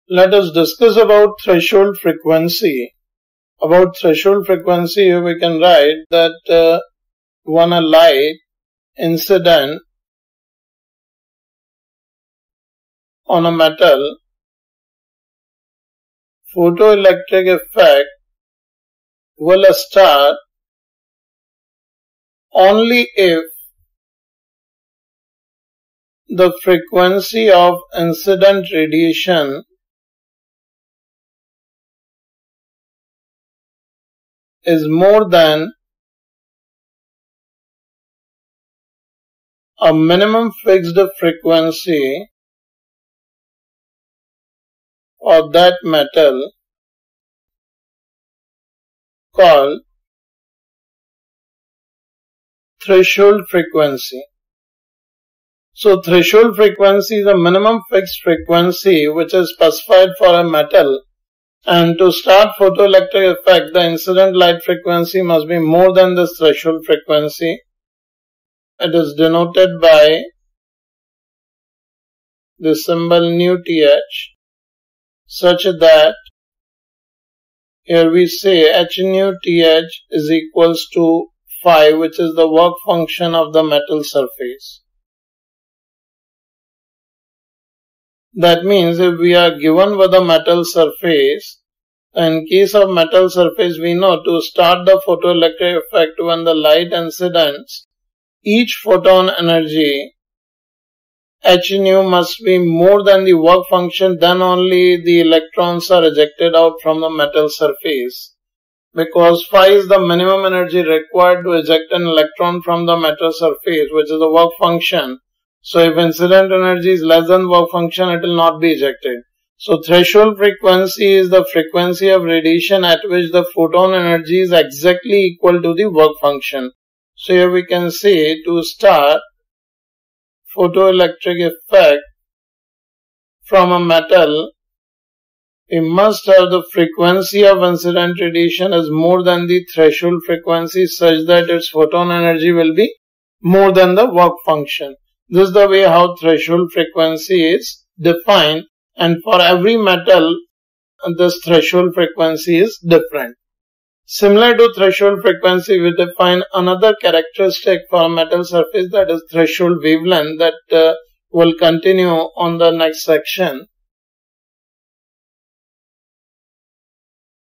Let us discuss about threshold frequency. About threshold frequency, we can write that when a light incident on a metal, photoelectric effect will start only if the frequency of incident radiation is more than a minimum fixed frequency of that metal called threshold frequency. So threshold frequency is a minimum fixed frequency which is specified for a metal, and to start photoelectric effect the incident light frequency must be more than this threshold frequency. It is denoted by the symbol µth, such that here we say h nu th is equals to phi, which is the work function of the metal surface. That means if we are given with a metal surface, in case of metal surface we know to start the photoelectric effect when the light incidents, each photon energy h nu must be more than the work function, then only the electrons are ejected out from the metal surface. Because phi is the minimum energy required to eject an electron from the metal surface, which is the work function. So if incident energy is less than work function, it will not be ejected. So threshold frequency is the frequency of radiation at which the photon energy is exactly equal to the work function. So here we can say to start photoelectric effect from a metal, we must have the frequency of incident radiation is more than the threshold frequency, such that its photon energy will be more than the work function. This is the way how threshold frequency is defined, and for every metal this threshold frequency is different. Similar to threshold frequency, we define another characteristic for a metal surface, that is threshold wavelength, that will continue on the next section.